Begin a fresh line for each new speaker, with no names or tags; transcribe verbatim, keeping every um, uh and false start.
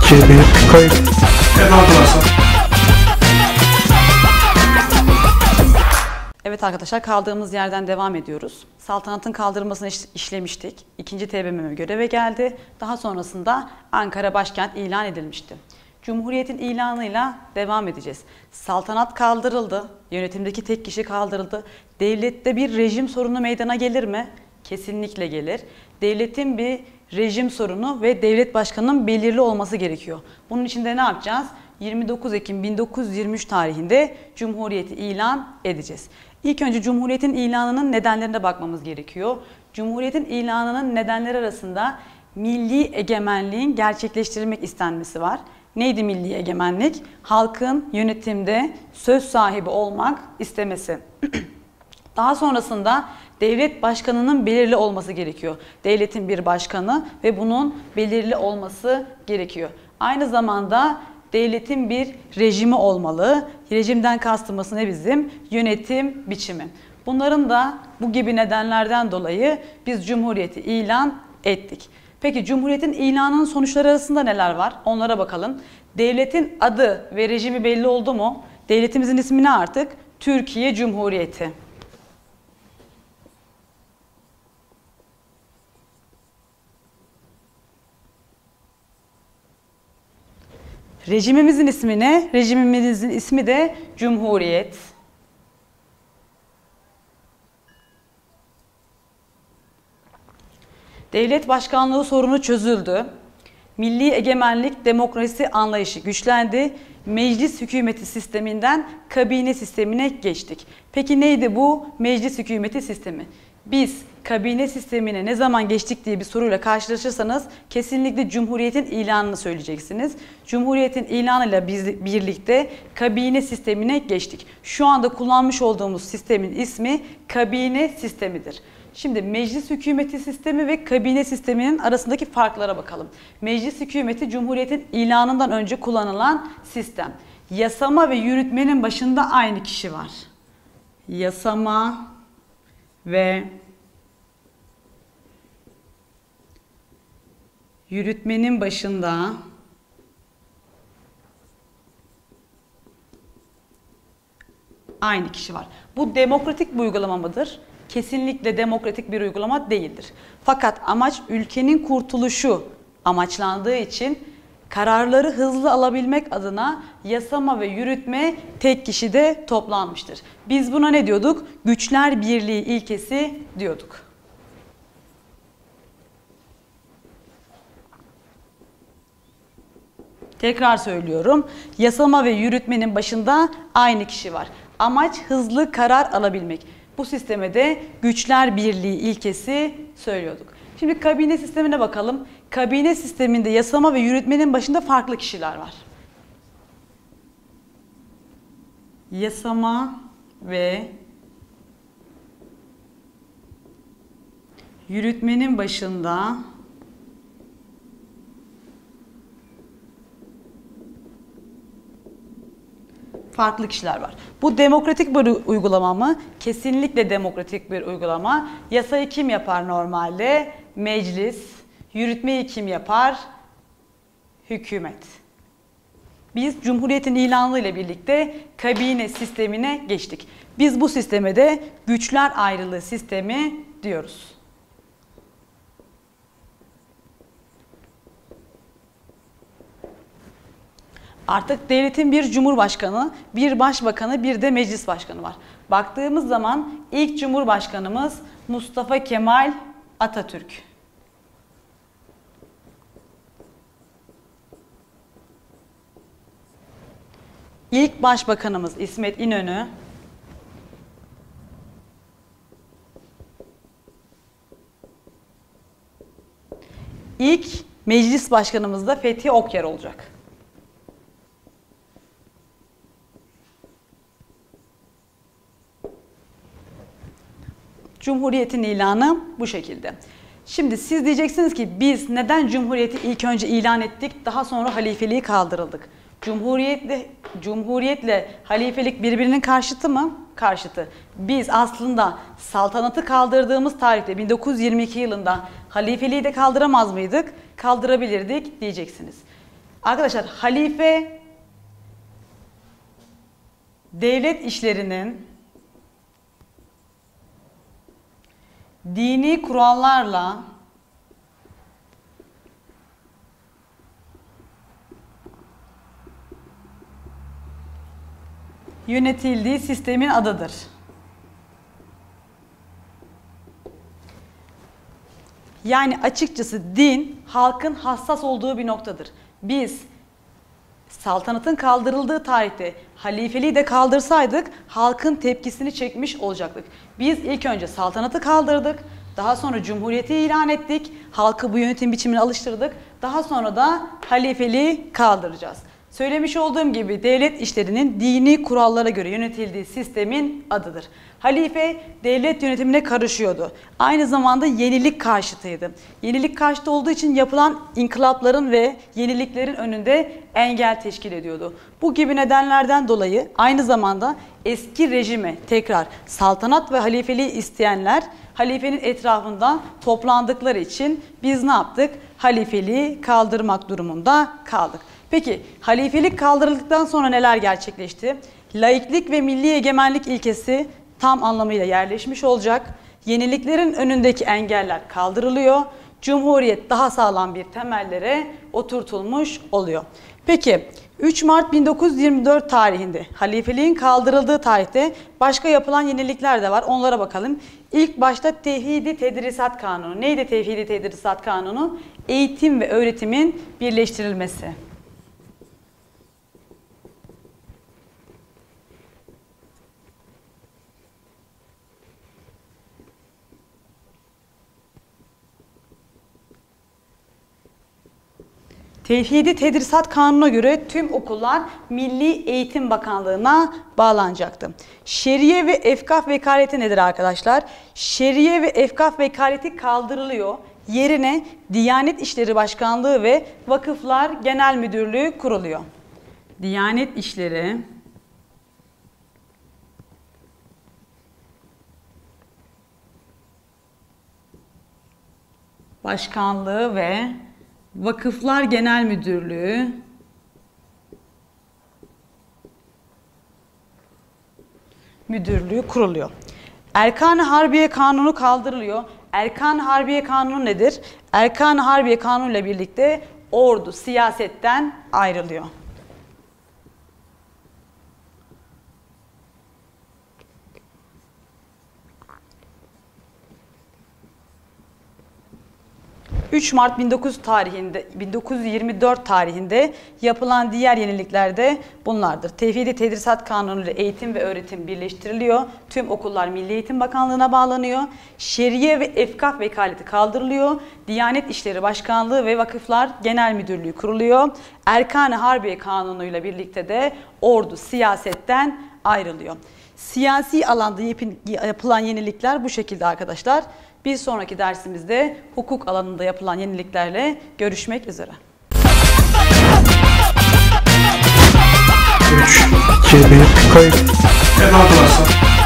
iki, bir, kayıt.
Evet arkadaşlar.
Evet arkadaşlar, kaldığımız yerden devam ediyoruz. Saltanatın kaldırılmasını iş, işlemiştik. İkinci T B M M göreve geldi. Daha sonrasında Ankara başkent ilan edilmişti. Cumhuriyetin ilanıyla devam edeceğiz. Saltanat kaldırıldı. Yönetimdeki tek kişi kaldırıldı. Devlette bir rejim sorunu meydana gelir mi? Kesinlikle gelir. Devletin bir rejim sorunu ve devlet başkanının belirli olması gerekiyor. Bunun için de ne yapacağız? yirmi dokuz Ekim bin dokuz yüz yirmi üç tarihinde Cumhuriyeti ilan edeceğiz. İlk önce Cumhuriyet'in ilanının nedenlerine bakmamız gerekiyor. Cumhuriyet'in ilanının nedenleri arasında milli egemenliğin gerçekleştirilmek istenmesi var. Neydi milli egemenlik? Halkın yönetimde söz sahibi olmak istemesi. Daha sonrasında devlet başkanının belirli olması gerekiyor. Devletin bir başkanı ve bunun belirli olması gerekiyor. Aynı zamanda devletin bir rejimi olmalı. Rejimden kastımız ne bizim? Yönetim biçimi. Bunların da bu gibi nedenlerden dolayı biz Cumhuriyeti ilan ettik. Peki Cumhuriyetin ilanının sonuçları arasında neler var? Onlara bakalım. Devletin adı ve rejimi belli oldu mu? Devletimizin ismi ne artık? Türkiye Cumhuriyeti. Rejimimizin ismi ne? Rejimimizin ismi de Cumhuriyet. Devlet başkanlığı sorunu çözüldü. Milli egemenlik, demokrasi anlayışı güçlendi. Meclis hükümeti sisteminden kabine sistemine geçtik. Peki neydi bu meclis hükümeti sistemi? Biz kabine sistemine ne zaman geçtik diye bir soruyla karşılaşırsanız kesinlikle Cumhuriyet'in ilanını söyleyeceksiniz. Cumhuriyet'in ilanıyla biz birlikte kabine sistemine geçtik. Şu anda kullanmış olduğumuz sistemin ismi kabine sistemidir. Şimdi meclis hükümeti sistemi ve kabine sisteminin arasındaki farklara bakalım. Meclis hükümeti Cumhuriyet'in ilanından önce kullanılan sistem. Yasama ve yürütmenin başında aynı kişi var. Yasama ve yürütmenin başında aynı kişi var. Bu demokratik bir uygulama mıdır? Kesinlikle demokratik bir uygulama değildir. Fakat amaç ülkenin kurtuluşu amaçlandığı için kararları hızlı alabilmek adına yasama ve yürütme tek kişide toplanmıştır. Biz buna ne diyorduk? Güçler birliği ilkesi diyorduk. Tekrar söylüyorum. Yasama ve yürütmenin başında aynı kişi var. Amaç hızlı karar alabilmek. Bu sisteme de güçler birliği ilkesi söylüyorduk. Şimdi kabine sistemine bakalım. Kabine sisteminde yasama ve yürütmenin başında farklı kişiler var. Yasama ve yürütmenin başında farklı kişiler var. Bu demokratik bir uygulama mı? Kesinlikle demokratik bir uygulama. Yasayı kim yapar normalde? Meclis. Yürütmeyi kim yapar? Hükümet. Biz Cumhuriyet'in ilanı ile birlikte kabine sistemine geçtik. Biz bu sisteme de güçler ayrılığı sistemi diyoruz. Artık devletin bir cumhurbaşkanı, bir başbakanı, bir de meclis başkanı var. Baktığımız zaman ilk cumhurbaşkanımız Mustafa Kemal Atatürk. İlk başbakanımız İsmet İnönü. İlk meclis başkanımız da Fethi Okyar olacak. Cumhuriyetin ilanı bu şekilde. Şimdi siz diyeceksiniz ki biz neden Cumhuriyeti ilk önce ilan ettik, daha sonra halifeliği kaldırıldık? Cumhuriyetle, Cumhuriyetle halifelik birbirinin karşıtı mı? Karşıtı. Biz aslında saltanatı kaldırdığımız tarihte bin dokuz yüz yirmi iki yılında halifeliği de kaldıramaz mıydık? Kaldırabilirdik diyeceksiniz. Arkadaşlar halife devlet işlerinin dini kurallarla yönetildiği sistemin adıdır. Yani açıkçası din halkın hassas olduğu bir noktadır. Biz saltanatın kaldırıldığı tarihte halifeliği de kaldırsaydık halkın tepkisini çekmiş olacaktık. Biz ilk önce saltanatı kaldırdık, daha sonra cumhuriyeti ilan ettik, halkı bu yönetim biçimine alıştırdık, daha sonra da halifeliği kaldıracağız. Söylemiş olduğum gibi devlet işlerinin dini kurallara göre yönetildiği sistemin adıdır. Halife devlet yönetimine karışıyordu. Aynı zamanda yenilik karşıtıydı. Yenilik karşıtı olduğu için yapılan inkılapların ve yeniliklerin önünde engel teşkil ediyordu. Bu gibi nedenlerden dolayı aynı zamanda eski rejime tekrar saltanat ve halifeliği isteyenler halifenin etrafında toplandıkları için biz ne yaptık? Halifeliği kaldırmak durumunda kaldık. Peki halifelik kaldırıldıktan sonra neler gerçekleşti? Laiklik ve milli egemenlik ilkesi tam anlamıyla yerleşmiş olacak. Yeniliklerin önündeki engeller kaldırılıyor. Cumhuriyet daha sağlam bir temellere oturtulmuş oluyor. Peki üç Mart bin dokuz yüz yirmi dört tarihinde halifeliğin kaldırıldığı tarihte başka yapılan yenilikler de var. Onlara bakalım. İlk başta Tevhidi Tedrisat Kanunu. Neydi Tevhidi Tedrisat Kanunu? Eğitim ve öğretimin birleştirilmesi. Tevhidi Tedrisat Kanunu'na göre tüm okullar Milli Eğitim Bakanlığı'na bağlanacaktı. Şeriye ve efkaf vekaleti nedir arkadaşlar? Şeriye ve efkaf vekaleti kaldırılıyor. Yerine Diyanet İşleri Başkanlığı ve Vakıflar Genel Müdürlüğü kuruluyor. Diyanet İşleri Başkanlığı ve Vakıflar Genel Müdürlüğü Müdürlüğü kuruluyor. Erkan-ı Harbiye Kanunu kaldırılıyor. Erkan-ı Harbiye Kanunu nedir? Erkan-ı Harbiye Kanunu ile birlikte ordu siyasetten ayrılıyor. üç Mart bin dokuz yüz tarihinde, bin dokuz yüz yirmi dört tarihinde yapılan diğer yenilikler de bunlardır. Tevhidi Tedrisat Kanunu ile eğitim ve öğretim birleştiriliyor. Tüm okullar Milli Eğitim Bakanlığı'na bağlanıyor. Şeriye ve efkaf vekaleti kaldırılıyor. Diyanet İşleri Başkanlığı ve Vakıflar Genel Müdürlüğü kuruluyor. Erkan-ı Harbiye Kanunu ile birlikte de ordu siyasetten ayrılıyor. Siyasi alanda yapılan yenilikler bu şekilde arkadaşlar. Bir sonraki dersimizde hukuk alanında yapılan yeniliklerle görüşmek üzere.
üç, iki, bir, kayıt.
Evet arkadaşlar.